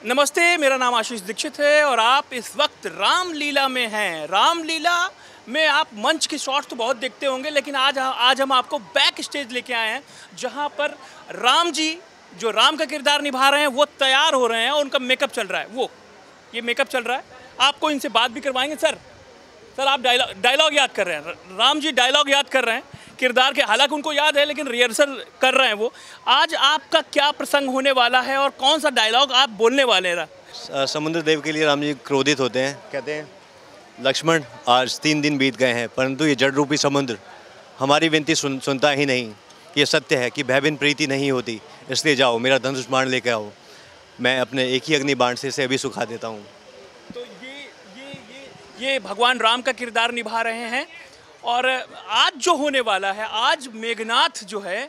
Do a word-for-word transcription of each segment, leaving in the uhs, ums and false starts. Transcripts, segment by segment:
नमस्ते, मेरा नाम आशीष दीक्षित है और आप इस वक्त रामलीला में हैं। रामलीला में आप मंच के शॉट्स तो बहुत देखते होंगे, लेकिन आज आज हम आपको बैक स्टेज लेके आए हैं, जहां पर राम जी जो राम का किरदार निभा रहे हैं वो तैयार हो रहे हैं और उनका मेकअप चल रहा है। वो ये मेकअप चल रहा है, आपको इनसे बात भी करवाएंगे। सर सर आप डायलॉग डायलॉग याद कर रहे हैं, राम जी डायलॉग याद कर रहे हैं किरदार के, हालांकि उनको याद है लेकिन रिहर्सल कर रहे हैं वो। आज आपका क्या प्रसंग होने वाला है और कौन सा डायलॉग आप बोलने वाले हैं? समुद्र देव के लिए राम जी क्रोधित होते हैं, कहते हैं लक्ष्मण आज तीन दिन बीत गए हैं परंतु ये जड़ रूपी समुद्र हमारी विनती सुन, सुनता ही नहीं। ये सत्य है कि भयबिन प्रीति नहीं होती, इसलिए जाओ मेरा धनुष बाण लेकर आओ, मैं अपने एक ही अग्नि बाण से इसे अभी सुखा देता हूँ। तो ये ये ये ये भगवान राम का किरदार निभा रहे हैं। और आज जो होने वाला है, आज मेघनाथ जो है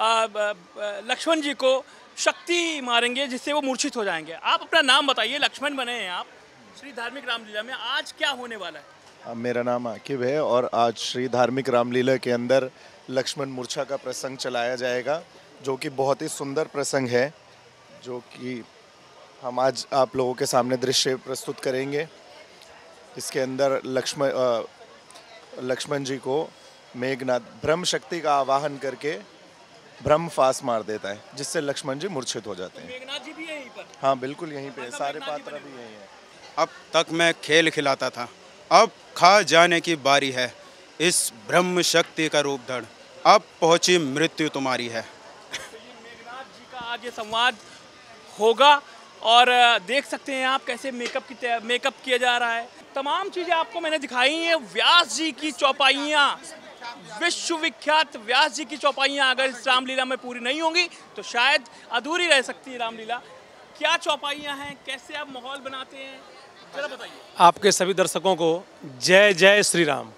लक्ष्मण जी को शक्ति मारेंगे जिससे वो मूर्छित हो जाएंगे। आप अपना नाम बताइए, लक्ष्मण बने हैं आप श्री धार्मिक रामलीला में, आज क्या होने वाला है? मेरा नाम आकिब है और आज श्री धार्मिक रामलीला के अंदर लक्ष्मण मूर्छा का प्रसंग चलाया जाएगा, जो कि बहुत ही सुंदर प्रसंग है, जो कि हम आज आप लोगों के सामने दृश्य प्रस्तुत करेंगे। इसके अंदर लक्ष्मण लक्ष्मण जी को मेघनाथ ब्रह्म शक्ति का आवाहन करके ब्रह्म फास मार देता है, जिससे लक्ष्मण जी मूर्छित हो जाते हैं। मेघनाथ जी भी यहीं पर? हाँ बिल्कुल यहीं पे, सारे पात्र भी यहीं हैं। अब तक मैं खेल खिलाता था, अब खा जाने की बारी है, इस ब्रह्म शक्ति का रूप धड़, अब पहुंची मृत्यु तुम्हारी है। तो ये मेघनाथ जी का आज ये संवाद होगा और देख सकते हैं आप कैसे मेकअप की मेकअप किया जा रहा है। तमाम चीज़ें आपको मैंने दिखाई हैं। व्यास जी की चौपाइयाँ, विश्वविख्यात व्यास जी की चौपाइयाँ अगर इस रामलीला में पूरी नहीं होंगी तो शायद अधूरी रह सकती है रामलीला। क्या चौपाइयाँ हैं, कैसे आप माहौल बनाते हैं, जरा बताइए। आपके सभी दर्शकों को जय जय श्री राम।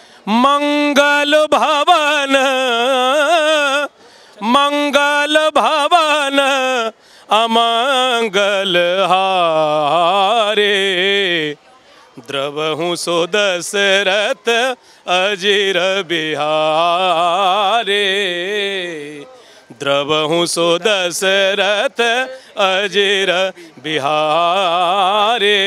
मंगल भवन मंगल भवन अमंगल हारे, द्रवहु सो दशरथ अजिर बिहारे, द्रवहु सो दशरथ अजिर बिहारे।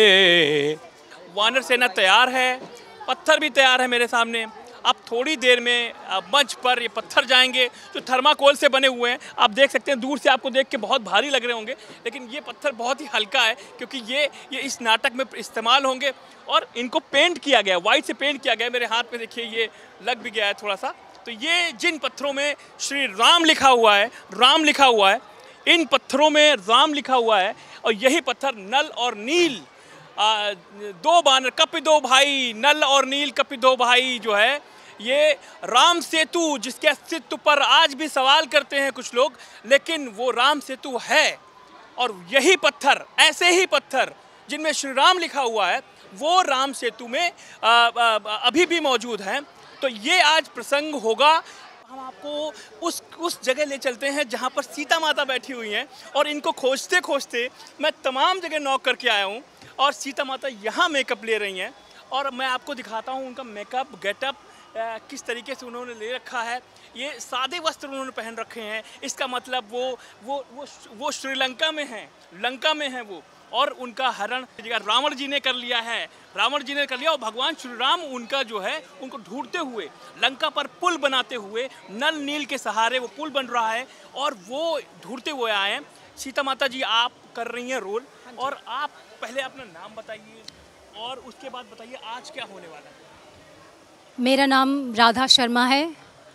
वानर सेना तैयार है, पत्थर भी तैयार है मेरे सामने। अब थोड़ी देर में मंच पर ये पत्थर जाएंगे जो थर्माकोल से बने हुए हैं। आप देख सकते हैं, दूर से आपको देख के बहुत भारी लग रहे होंगे, लेकिन ये पत्थर बहुत ही हल्का है क्योंकि ये ये इस नाटक में इस्तेमाल होंगे और इनको पेंट किया गया, वाइट से पेंट किया गया। मेरे हाथ में देखिए ये लग भी गया है थोड़ा सा। तो ये जिन पत्थरों में श्री राम लिखा हुआ है, राम लिखा हुआ है, इन पत्थरों में राम लिखा हुआ है और यही पत्थर नल और नील, आ, दो बानर कपि दो भाई, नल और नील कपि दो भाई जो है, ये राम सेतु जिसके अस्तित्व पर आज भी सवाल करते हैं कुछ लोग, लेकिन वो राम सेतु है। और यही पत्थर, ऐसे ही पत्थर जिनमें श्री राम लिखा हुआ है, वो राम सेतु में आ, आ, अभी भी मौजूद हैं। तो ये आज प्रसंग होगा। हम आपको उस उस जगह ले चलते हैं जहाँ पर सीता माता बैठी हुई हैं और इनको खोजते खोजते मैं तमाम जगह नॉक करके आया हूँ और सीता माता यहाँ मेकअप ले रही हैं और मैं आपको दिखाता हूँ उनका मेकअप, गेटअप किस तरीके से उन्होंने ले रखा है। ये सादे वस्त्र उन्होंने पहन रखे हैं, इसका मतलब वो वो वो वो श्रीलंका में हैं, लंका में हैं वो, और उनका हरण रावण जी ने कर लिया है, रावण जी ने कर लिया और भगवान श्री राम उनका जो है उनको ढूंढते हुए लंका पर पुल बनाते हुए, नल नील के सहारे वो पुल बन रहा है और वो ढूंढते हुए आए हैं। सीता माता जी आप कर रही हैं रोल, और आप पहले अपना नाम बताइए और उसके बाद बताइए आज क्या होने वाला है। मेरा नाम राधा शर्मा है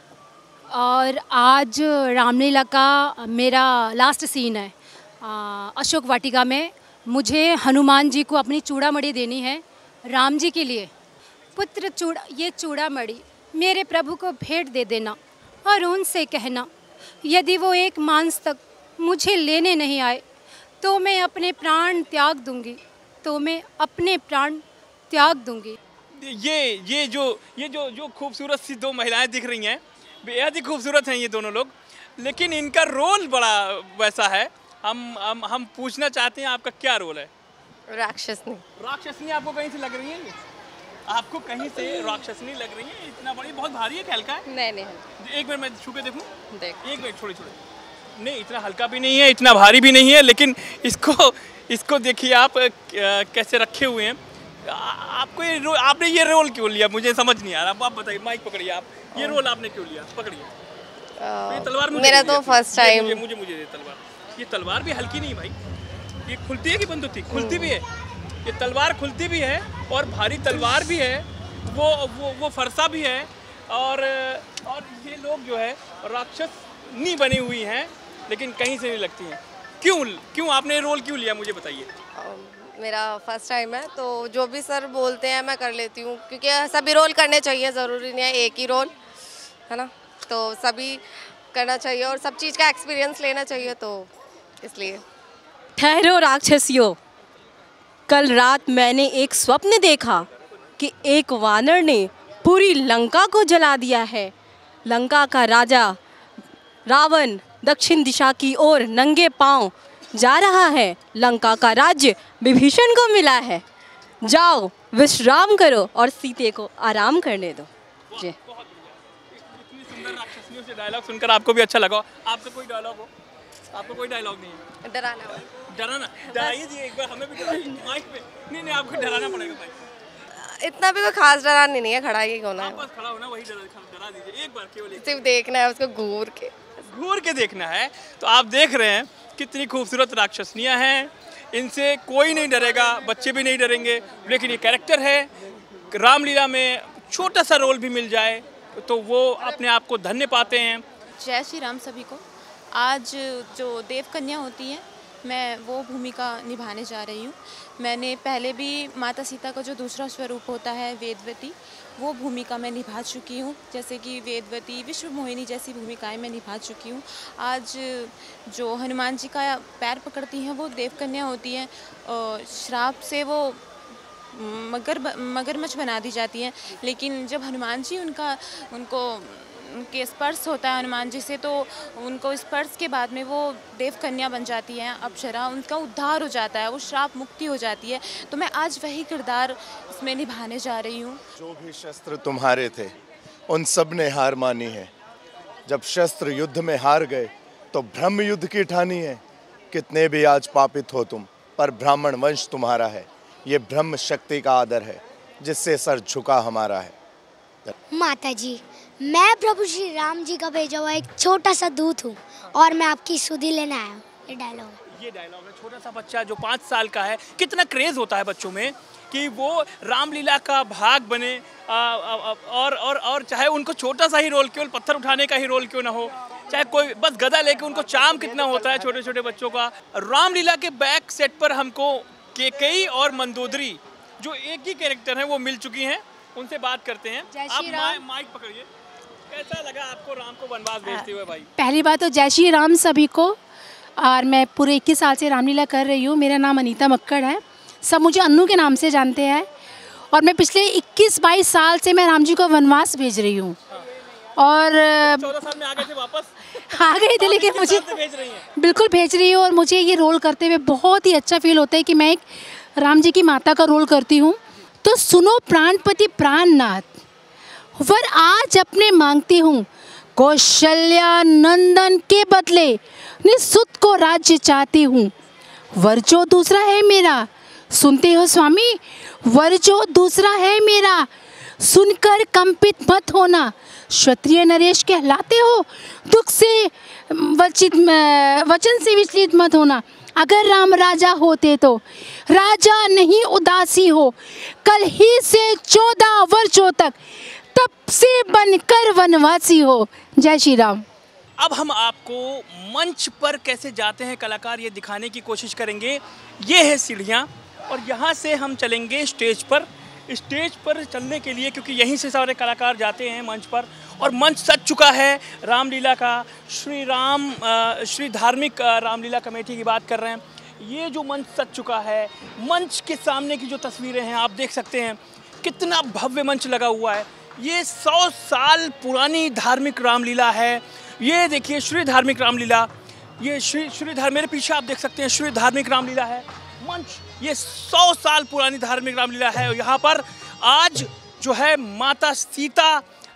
और आज रामलीला का मेरा लास्ट सीन है। आ, अशोक वाटिका में मुझे हनुमान जी को अपनी चूड़ामणि देनी है राम जी के लिए। पुत्र चूड़ा, ये चूड़ामणि मेरे प्रभु को भेंट दे देना और उनसे कहना यदि वो एक मांस तक मुझे लेने नहीं आए तो मैं अपने प्राण त्याग दूंगी, तो मैं अपने प्राण त्याग दूंगी। ये ये जो ये जो जो खूबसूरत सी दो महिलाएं दिख रही हैं, बेहद ही खूबसूरत हैं ये दोनों लोग, लेकिन इनका रोल बड़ा वैसा है। हम हम हम पूछना चाहते हैं आपका क्या रोल है? राक्षसनी। राक्षसनी आपको कहीं से लग रही है? आपको कहीं से राक्षसनी लग रही है? इतना बड़ी, बहुत भारी है, हल्का है? नहीं नहीं, एक मिनट मैं छू के देखूं। देख। एक मिनट, थोड़ी थोड़ी। नहीं, इतना हल्का भी नहीं है, इतना भारी भी नहीं है, लेकिन इसको इसको देखिए आप अ, कैसे रखे हुए हैं। आ- आपको ये रो, आपने ये रोल क्यों लिया, मुझे समझ नहीं आ रहा। आप बताइए, माइक पकड़िए आप, ये रोल आपने क्यों लिया, पकड़िए। ये तलवार मुझे मेरा दे तो दीजिए, फर्स्ट ये टाइम। मुझे मुझे मुझे दे तलवार। ये तलवार भी हल्की नहीं भाई, ये खुलती है कि बंद होती, खुलती भी है। ये तलवार खुलती भी है और भारी तलवार भी है, वो वो वो फरसा भी है। और और ये लोग जो है राक्षस नहीं बनी हुई हैं, लेकिन कहीं से नहीं लगती हैं। क्यों क्यों आपने ये रोल क्यों लिया, मुझे बताइए। मेरा फर्स्ट टाइम है, तो जो भी सर बोलते हैं मैं कर लेती हूँ, क्योंकि सभी रोल करने चाहिए, ज़रूरी नहीं है एक ही रोल, है ना। तो सभी करना चाहिए और सब चीज़ का एक्सपीरियंस लेना चाहिए, तो इसलिए। ठहरो राक्षसियों, कल रात मैंने एक स्वप्न देखा कि एक वानर ने पूरी लंका को जला दिया है। लंका का राजा रावण दक्षिण दिशा की ओर नंगे पांव जा रहा है। लंका का राज्य विभीषण को मिला है। जाओ विश्राम करो और सीते को आराम करने दो। जी। इतनी सुंदर राक्षसियों से डायलॉग सुनकर आपको भी अच्छा लगा। आपका कोई डायलॉग हो? आपका कोई डायलॉग नहीं है? डराना डराना, डराइए जी एक बार, हमें भी डराइए माइक पे। नहीं नहीं, आपको डराना पड़ेगा भाई। इतना भी कोई खास डरानी नहीं है, खड़ा ही होना आप है, बस खड़ा होना, वही डरा डरा दीजिए एक बार, केवल एक सिर्फ देखना है उसको घूर के। घूर के देखना है। तो आप देख रहे हैं कितनी खूबसूरत राक्षसनियाँ हैं, इनसे कोई नहीं डरेगा, बच्चे भी नहीं डरेंगे। लेकिन ये कैरेक्टर है, रामलीला में छोटा सा रोल भी मिल जाए तो वो अपने आप को धन्य पाते हैं। जय श्री राम सभी को। आज जो देव कन्या होती है, मैं वो भूमिका निभाने जा रही हूँ। मैंने पहले भी माता सीता का जो दूसरा स्वरूप होता है वेदवती, वो भूमिका मैं निभा चुकी हूँ। जैसे कि वेदवती, विश्व मोहिनी जैसी भूमिकाएं मैं निभा चुकी हूँ। आज जो हनुमान जी का पैर पकड़ती हैं वो देव कन्या होती हैं। श्राप से वो मगर मगरमच्छ बना दी जाती हैं, लेकिन जब हनुमान जी उनका उनको उनके स्पर्श होता है हनुमान जी से, तो उनको स्पर्श के बाद में वो देव कन्या बन जाती हैं, अप्सरा, उनका उद्धार हो जाता है, वो श्राप मुक्ति हो जाती है। तो मैं आज वही किरदार इसमें निभाने जा रही हूँ। जो भी शस्त्र तुम्हारे थे उन सब ने हार मानी है। जब शस्त्र युद्ध में हार गए तो ब्रह्म युद्ध की ठानी है। कितने भी आज पापित हो तुम, पर ब्राह्मण वंश तुम्हारा है। ये ब्रह्म शक्ति का आदर है, जिससे सर झुका हमारा है। माता जी, मैं प्रभु श्री राम जी का भेजा हुआ एक छोटा सा दूत हूँ और मैं आपकी सुधि लेने आया हूँ। ये डायलॉग है। ये डायलॉग है। छोटा सा बच्चा जो पाँच साल का है, कितना क्रेज होता है बच्चों में कि वो रामलीला का भाग बने। आ, आ, आ, और और और चाहे उनको छोटा सा ही रोल, केवल पत्थर उठाने का ही रोल क्यों ना हो, चाहे कोई बस गदा लेके, उनको चाम कितना होता है छोटे छोटे बच्चों का। रामलीला के बैक सेट पर हमको केकई और मंदोदरी जो एक ही कैरेक्टर हैं वो मिल चुकी हैं, उनसे बात करते हैं। आप मा, माइक पकड़िए। कैसा लगा आपको राम को वनवास भेजते हुए भाई? पहली बात तो जय श्री राम सभी को। और मैं पूरे इक्कीस साल से रामलीला कर रही हूँ। मेरा नाम अनीता मक्कड़ है, सब मुझे अन्नू के नाम से जानते हैं। और मैं पिछले इक्कीस बाईस साल से मैं राम जी को वनवास भेज रही हूँ। और चौदह साल में आ गए थे वापस? आ गए थे, लेकिन मुझे भेज रही हैं। बिल्कुल भेज रही हूँ। और मुझे ये रोल करते हुए बहुत ही अच्छा फील होता है कि मैं एक राम जी की माता का रोल करती हूँ। तो सुनो प्राणपति प्राणनाथ, वर आज अपने मांगती हूँ, कौशल्या नंदन के बदले निसुत को राज्य चाहती हूँ। वर जो दूसरा है मेरा, सुनते हो स्वामी, वर जो दूसरा है मेरा, सुनकर कंपित मत होना। क्षत्रिय नरेश कहलाते हो, दुख से वचित वचन से विचलित मत होना। अगर राम राजा होते तो राजा नहीं उदासी हो, कल ही से चौदह वर्षों तक तप से बनकर वनवासी हो। जय श्री राम। अब हम आपको मंच पर कैसे जाते हैं कलाकार, ये दिखाने की कोशिश करेंगे। ये है सीढ़ियाँ और यहाँ से हम चलेंगे स्टेज पर। स्टेज पर चलने के लिए, क्योंकि यहीं से सारे कलाकार जाते हैं मंच पर, और मंच सज चुका है रामलीला का। श्री राम श्री धार्मिक रामलीला कमेटी की बात कर रहे हैं। ये जो मंच सज चुका है, मंच के सामने की जो तस्वीरें हैं आप देख सकते हैं, कितना भव्य मंच लगा हुआ है। ये सौ साल पुरानी धार्मिक रामलीला है। ये देखिए श्री धार्मिक रामलीला, ये श्री श्री धार मेरे पीछे आप देख सकते हैं, श्री धार्मिक रामलीला है मंच। ये सौ साल पुरानी धार्मिक रामलीला है। और यहाँ पर आज जो है माता सीता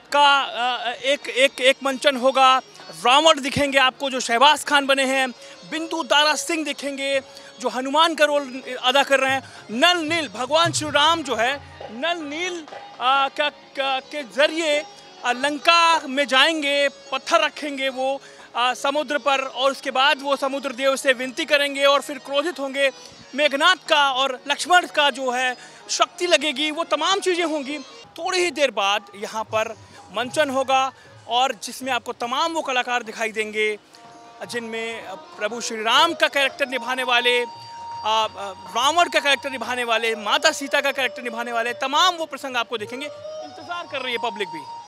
का एक एक एक मंचन होगा। रावण दिखेंगे आपको जो शहबाज खान बने हैं, बिंदु दारा सिंह दिखेंगे, जो हनुमान का रोल अदा कर रहे हैं। नल नील, भगवान श्री राम जो है नल नील आ, का, का के जरिए लंका में जाएंगे, पत्थर रखेंगे वो आ, समुद्र पर, और उसके बाद वो समुद्र देव से विनती करेंगे और फिर क्रोधित होंगे। मेघनाथ का और लक्ष्मण का जो है शक्ति लगेगी, वो तमाम चीज़ें होंगी। थोड़ी ही देर बाद यहाँ पर मंचन होगा और जिसमें आपको तमाम वो कलाकार दिखाई देंगे जिनमें प्रभु श्री राम का कैरेक्टर निभाने वाले, रावण का कैरेक्टर निभाने वाले, माता सीता का कैरेक्टर निभाने वाले, तमाम वो प्रसंग आपको देखेंगे। इंतज़ार कर रही है पब्लिक भी।